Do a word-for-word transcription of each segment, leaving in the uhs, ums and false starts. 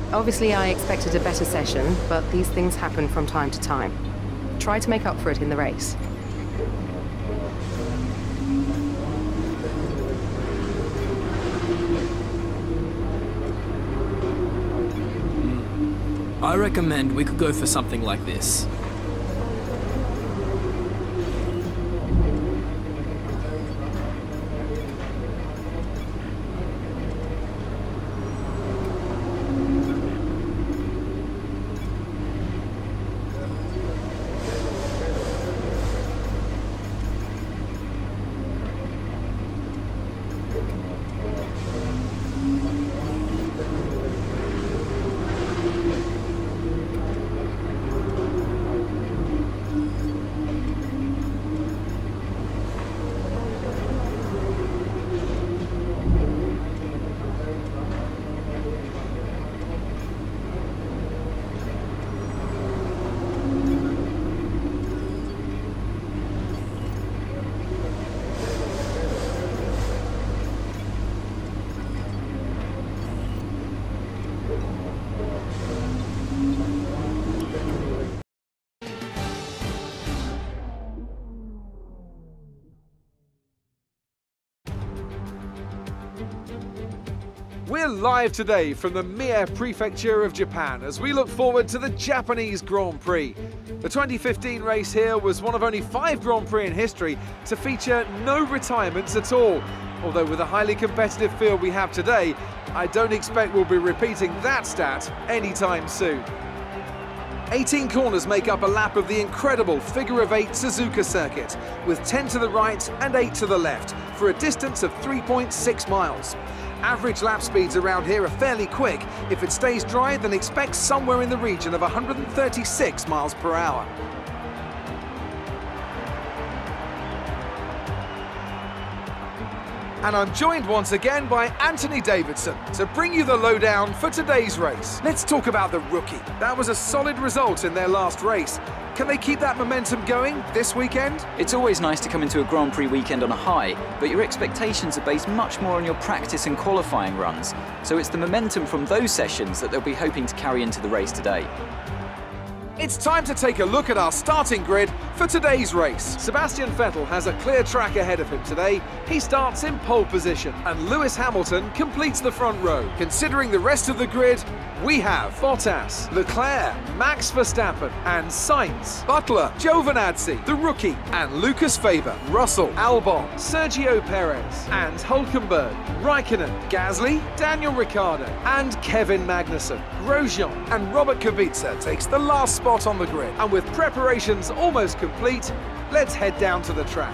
Obviously, I expected a better session, but these things happen from time to time. Try to make up for it in the race. I recommend we could go for something like this. We're live today from the Mie Prefecture of Japan as we look forward to the Japanese Grand Prix. The twenty fifteen race here was one of only five Grand Prix in history to feature no retirements at all. Although with the highly competitive field we have today, I don't expect we'll be repeating that stat anytime soon. eighteen corners make up a lap of the incredible figure of eight Suzuka circuit, with ten to the right and eight to the left, for a distance of three point six miles. Average lap speeds around here are fairly quick. If it stays dry, then expect somewhere in the region of one hundred thirty-six miles per hour. And I'm joined once again by Anthony Davidson to bring you the lowdown for today's race. Let's talk about the rookie. That was a solid result in their last race. Can they keep that momentum going this weekend? It's always nice to come into a Grand Prix weekend on a high, but your expectations are based much more on your practice and qualifying runs. So it's the momentum from those sessions that they'll be hoping to carry into the race today. It's time to take a look at our starting grid for today's race. Sebastian Vettel has a clear track ahead of him today. He starts in pole position, and Lewis Hamilton completes the front row. Considering the rest of the grid, we have Bottas, Leclerc, Max Verstappen, and Sainz, Butler, Giovinazzi, the rookie, and Lucas Faber, Russell, Albon, Sergio Perez, and Hülkenberg, Raikkonen, Gasly, Daniel Ricciardo, and Kevin Magnussen. Grosjean and Robert Kubica takes the last spot on the grid, and with preparations almost complete, let's head down to the track.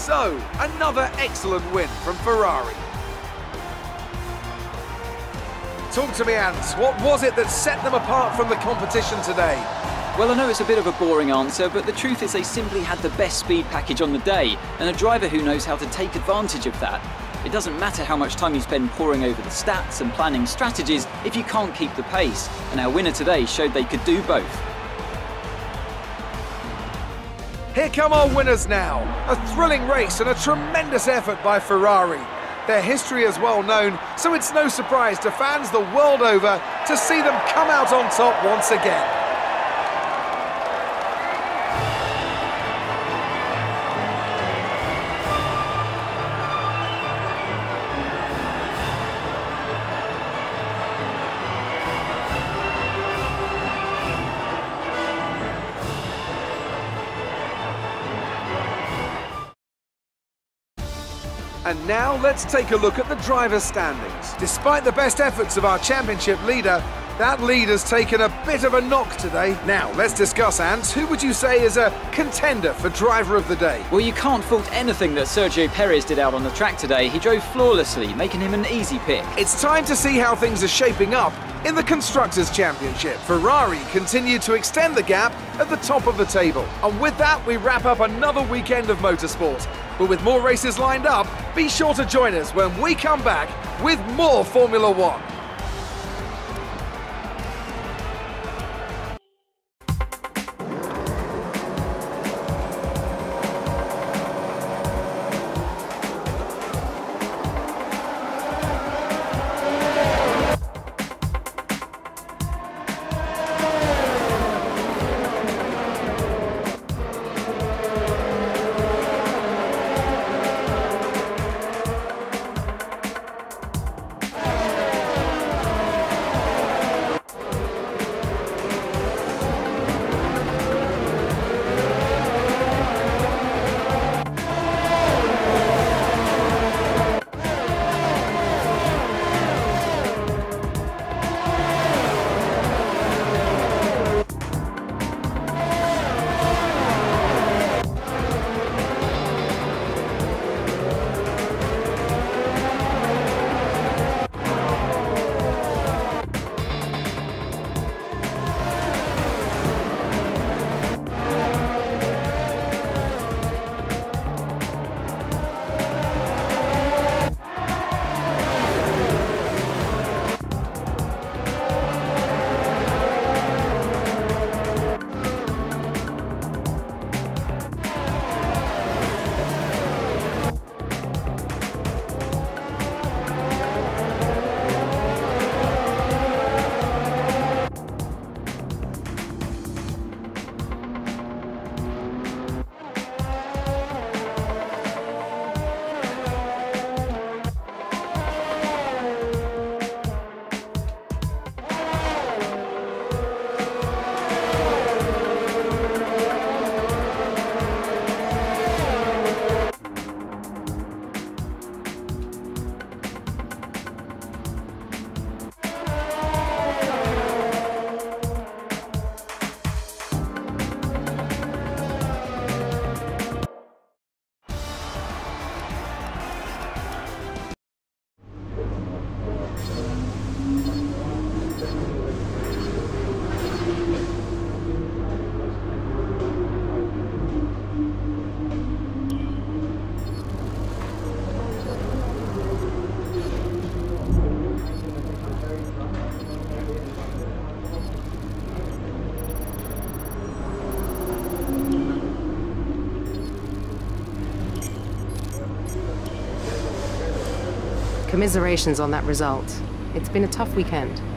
So, another excellent win from Ferrari. Talk to me, Ants. What was it that set them apart from the competition today? Well, I know it's a bit of a boring answer, but the truth is they simply had the best speed package on the day, and a driver who knows how to take advantage of that. It doesn't matter how much time you spend poring over the stats and planning strategies if you can't keep the pace, and our winner today showed they could do both. Here come our winners now. A thrilling race and a tremendous effort by Ferrari. Their history is well known, so it's no surprise to fans the world over to see them come out on top once again. And now let's take a look at the driver's standings. Despite the best efforts of our championship leader, that lead has taken a bit of a knock today. Now, let's discuss, Ants. Who would you say is a contender for driver of the day? Well, you can't fault anything that Sergio Perez did out on the track today. He drove flawlessly, making him an easy pick. It's time to see how things are shaping up in the Constructors' Championship. Ferrari continued to extend the gap at the top of the table. And with that, we wrap up another weekend of motorsport. But with more races lined up, be sure to join us when we come back with more Formula One. Commiserations on that result. It's been a tough weekend.